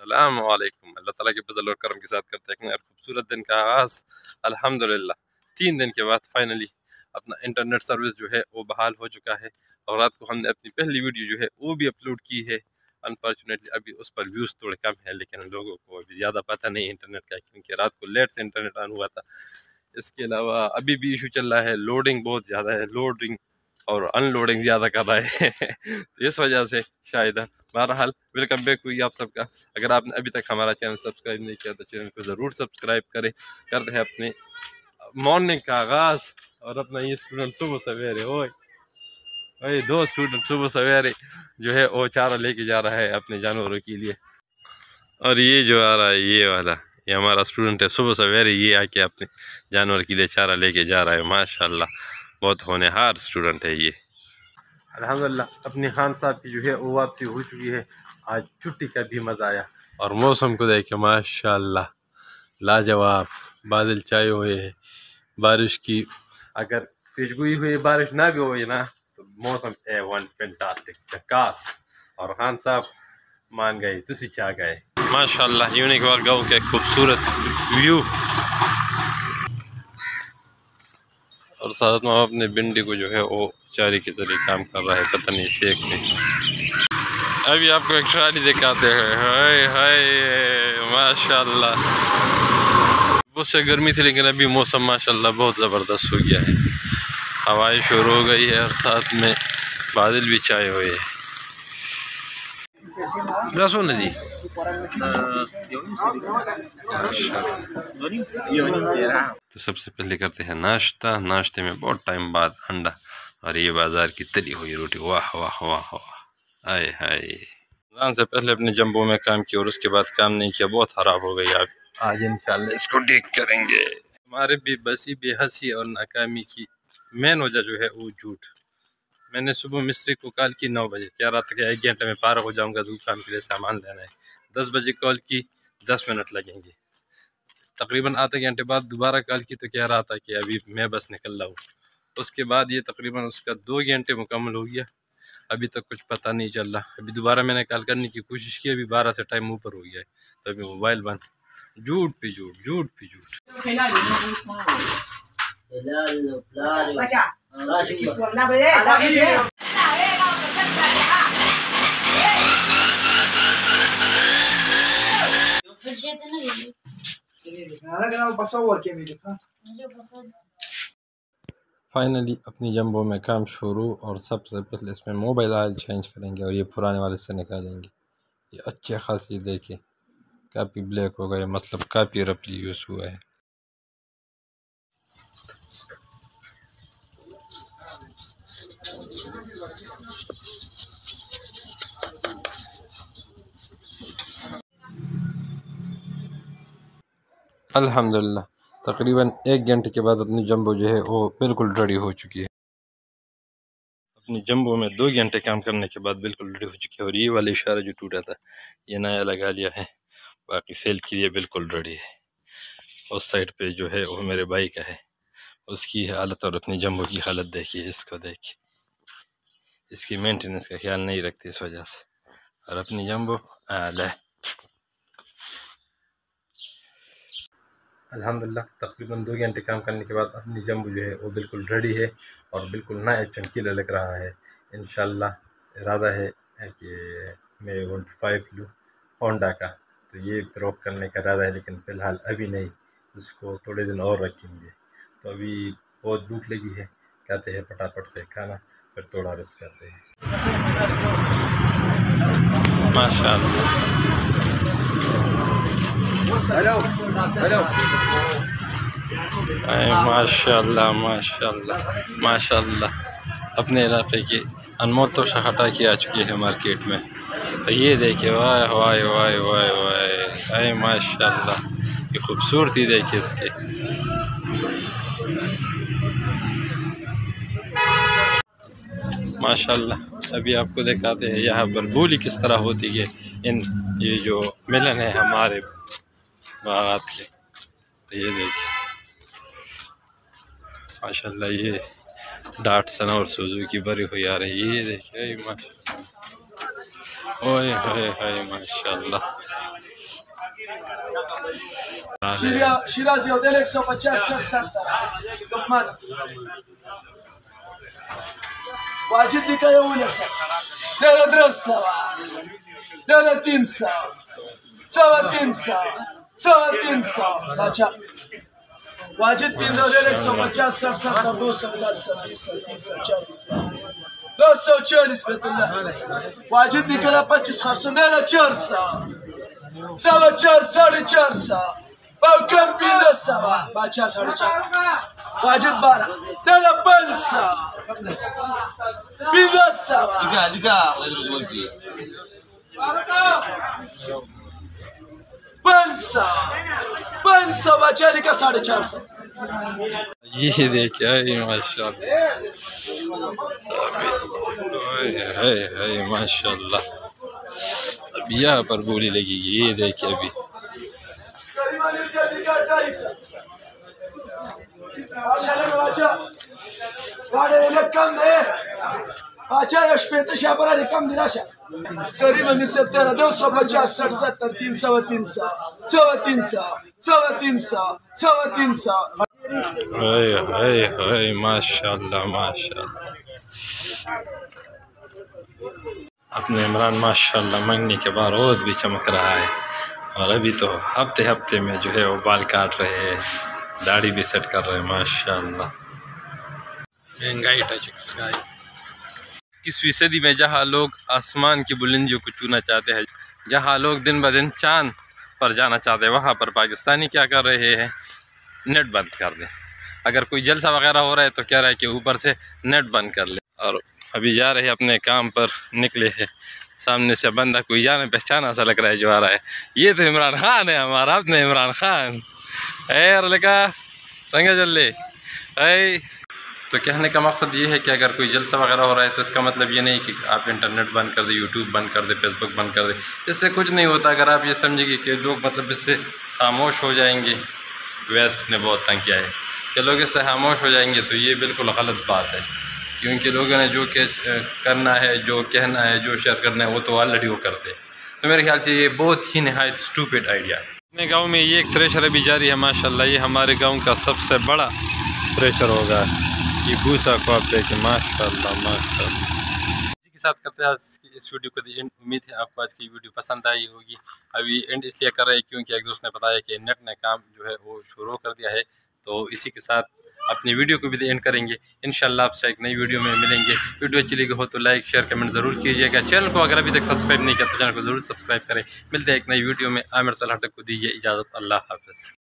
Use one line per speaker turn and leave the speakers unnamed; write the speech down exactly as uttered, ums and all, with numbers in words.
अस्सलाम वालेकुम। अल्लाह ताला के फजल और करम के साथ करते हैं एक खूबसूरत दिन का आगाज़। अल्हम्दुलिल्लाह तीन दिन के बाद फाइनली अपना इंटरनेट सर्विस जो है वो बहाल हो चुका है और रात को हमने अपनी पहली वीडियो जो है वो भी अपलोड की है। अनफॉर्चुनेटली अभी उस पर व्यूज़ थोड़े कम है, लेकिन लोगों को अभी ज़्यादा पता नहीं इंटरनेट का, क्योंकि रात को लेट से इंटरनेट ऑन हुआ था। इसके अलावा अभी भी इशू चल रहा है, लोडिंग बहुत ज़्यादा है, लोडिंग और अनलोडिंग ज़्यादा कर रहा है तो इस वजह से शायद। बहरहाल वेलकम बैक हुई आप सबका। अगर आपने अभी तक हमारा चैनल सब्सक्राइब नहीं किया तो चैनल को ज़रूर सब्सक्राइब करें। करते हैं अपने मॉर्निंग का आगाज़। और अपना ये स्टूडेंट सुबह सवेरे ओए भाई दो स्टूडेंट सुबह सवेरे जो है वो चारा लेके जा रहा है अपने जानवरों के लिए। और ये जो आ रहा है ये वाला ये हमारा स्टूडेंट है, सुबह सवेरे ये आके अपने जानवर के लिए चारा लेके जा रहा है। माशाल्लाह बहुत होनहार स्टूडेंट है ये। अल्हम्दुलिल्लाह अपनी खान साहब की जो है वो वापसी हो चुकी है। आज छुट्टी का भी मज़ा आया और मौसम को देखे माशाल्लाह लाजवाब, बादल छाए हुए हैं बारिश की। अगर पेशगोई हुई बारिश ना भी हुई ना तो मौसम ए वन फैंटास्टिक झकास। और खान साहब मान गए, तुसी क्या गए। माशाल्लाह यूनिक वाल गाँव के खूबसूरत व्यू। और साथ में अपने भिंडी को जो है वो चारी के जरिए काम कर रहा है, पता नहीं शेख में। अभी आपको एक ट्राली दिखाते हैं। हाय हाय माशाल्लाह बहुत से गर्मी थी, लेकिन अभी मौसम माशाल्लाह बहुत ज़बरदस्त हो गया है। हवाएं शुरू हो गई है और साथ में बादल भी छाए हुए हैं। दसो ना जी। तो सबसे पहले करते हैं नाश्ता। नाश्ते में बहुत टाइम बाद अंडा और ये बाजार की तली हुई रोटी। वाह वाह वाह वाह हाय हाय। रमज़ान से पहले अपने जंबो में काम किया और उसके बाद काम नहीं किया, बहुत खराब हो गई। आप आज इंशाल्लाह इसको ठीक करेंगे। हमारे भी बसी बेहसी और नाकामी की मेन वजह जो है वो झूठ। मैंने सुबह मिस्त्री को कॉल की नौ बजे, कह रहा था कि एक घंटे में पार हो जाऊंगा, दुकान के लिए सामान लेना है। दस बजे कॉल की, दस मिनट लगेंगे। तकरीबन आधे घंटे बाद दोबारा कॉल की तो कह रहा था कि अभी मैं बस निकल रहा हूँ। उसके बाद ये तकरीबन उसका दो घंटे मुकम्मल हो गया, अभी तक कुछ पता नहीं चल रहा। अभी दोबारा मैंने कॉल करने की कोशिश की, अभी बारह से टाइम ऊपर हो गया है, तो अभी मोबाइल बंद। झूठ पे झूठ, झूठ पे झूठ। फाइनली अपनी जंबो में काम शुरू। और सबसे पहले इसमें मोबाइल ऑयल चेंज करेंगे और ये पुराने वाले से निकालेंगे। ये अच्छे खासी देखे काफ़ी ब्लैक हो गए, मतलब काफ़ी रफली यूज़ हुआ है। अल्हम्दुलिल्लाह तकरीबन एक घंटे के बाद अपनी जंबो जो है वो बिल्कुल रेडी हो चुकी है। अपनी जंबो में दो घंटे काम करने के बाद बिल्कुल रेडी हो चुकी है। और ये वाला इशारा जो टूटा था ये नया लगा लिया है, बाकी सेल के लिए बिल्कुल रेडी है। उस साइड पे जो है वो मेरे भाई का है, उसकी हालत और अपनी जंबो की हालत देखिए, इसको देखिए, इसकी मेंटेनेंस का ख्याल नहीं रखती इस वजह से। और अपनी जंबो आला अल्हम्दुलिल्लाह तकरीबन दो घंटे काम करने के बाद अपनी जंबो जो है वो बिल्कुल रेडी है और बिल्कुल नया चमकीला लग रहा है। इंशाल्लाह इरादा है कि मैं वन फाइव लूँ होंडा का, तो ये फ़रोख्त करने का इरादा है, लेकिन फ़िलहाल अभी नहीं, उसको थोड़े दिन और रखेंगे। तो अभी बहुत भूख लगी है, कहते हैं फटाफट से खाना, फिर थोड़ा रेस्ट करते हैं। माशाअल्लाह हेलो हेलो माशाल्लाह माशाल्लाह माशाल्लाह। अपने इलाके की अनमोल तोशा हटा के आ चुकी है मार्केट में। तो ये देखिए वाह वाह वाह वाह वाह अरे माशाल्लाह, ये खूबसूरती देखिए इसके। माशाल्लाह अभी आपको दिखाते हैं यहाँ पर बोली किस तरह होती है। इन ये जो मिलन है हमारे बागात के, तो ये देखिए माशाल्लाह ये डाटसन और सुजुकी भरी हुई आ रही है। ये देखिए माशाल्लाह ओए हाय हाय माशाल्लाह
शिराजी होटल एक सौ पचास सत्तर लुकमान वाजिद लिखा है उन्हें सर तेरह दस सवा तेरह तीन सौ सवा तीन सौ सवा तीन सौ अच्छा वाजिद तीन सौ एक सौ पचास सत्तर दो सौ दस बीस तीस चालीस दो सौ चालीस बेतुल्ला वाजिद लिखा है पच्चीस खर्च तेरह चार सौ सवा चार साढ़े चार सौ कम पीला सवा बादशाह साढ़े चार वाजिद बारह तेरह पाँच सौ पीला सवा
दिखा दिखा
पाँच सौ पाँच सौ बादशाह लिखा साढ़े चार सौ।
ये देखिए माशाल्लाह माशाल्लाह अब यहाँ पर बोली लगेगी। ये देखिए अभी
करीबन तेरह दो सौ पचास साठ सत्तर तीन सौ तीन सौ सवा तीन सौ सवा तीन सौ सवा तीन सौ।
हाय हाय हाय माशाल्लाह माशाल्लाह अपने इमरान माशाल्लाह मंगनी के बाद और भी चमक रहा है। और अभी तो हफ्ते हफ्ते में जो है वो बाल काट रहे हैं, दाढ़ी भी सेट कर रहे हैं माशाल्लाह। महंगाई टच स्काई इक्कीसवीं सदी में जहाँ लोग आसमान की बुलंदियों को छूना चाहते हैं, जहाँ लोग दिन ब दिन चांद पर जाना चाहते हैं, वहाँ पर पाकिस्तानी क्या कर रहे हैं, नेट बंद कर दें। अगर कोई जलसा वगैरह हो रहा है तो क्या रहा है कि ऊपर से नेट बंद कर ले। और अभी जा रहे हैं अपने काम पर, निकले हैं, सामने से बंदा कोई जाने पहचाना सा लग रहा है जो आ रहा है। ये तो इमरान खान है हमारा, अपने इमरान खान है लगा रंगा जल्ले है। तो कहने का मकसद ये है कि अगर कोई जलसा वगैरह हो रहा है तो इसका मतलब ये नहीं कि आप इंटरनेट बंद कर दें, यूट्यूब बंद कर दें, फेसबुक बंद कर दें। इससे कुछ नहीं होता। अगर आप ये समझेंगे कि लोग मतलब इससे खामोश हो जाएंगे, वेस्ट ने बहुत तंग किया है कि लोग इससे खामोश हो जाएंगे, तो ये बिल्कुल गलत बात है। क्योंकि लोगों ने जो करना है, जो कहना है, जो शेयर करना है वो तो ऑलरेडी वो करते हैं। तो मेरे ख्याल से ये बहुत ही नहायत स्टूपिड आइडिया है। अपने गाँव में ये एक थ्रेशर अभी जारी है माशाल्लाह। ये हमारे गाँव का सबसे बड़ा थ्रेशर होगा। ये भूसा को आप देखें माशाल्लाह माशाल्लाह। इसी के साथ करते हैं आज की इस वीडियो को दी एंड। उम्मीद है आपको आज की वीडियो पसंद आई होगी। अभी एंड इसलिए कर रहे हैं क्योंकि एक दोस्त ने बताया कि नेट ने काम जो है वो शुरू कर दिया है। तो इसी के साथ अपनी वीडियो को भी एंड करेंगे। इंशाल्लाह आपसे एक नई वीडियो में मिलेंगे। वीडियो अच्छी लगी हो तो लाइक शेयर कमेंट ज़रूर कीजिएगा। चैनल को अगर अभी तक सब्सक्राइब नहीं किया तो चैनल को ज़रूर सब्सक्राइब करें। मिलते हैं एक नई वीडियो में। आमिर सलाह को दीजिए इजाज़त। अल्लाह हाफ़िज़।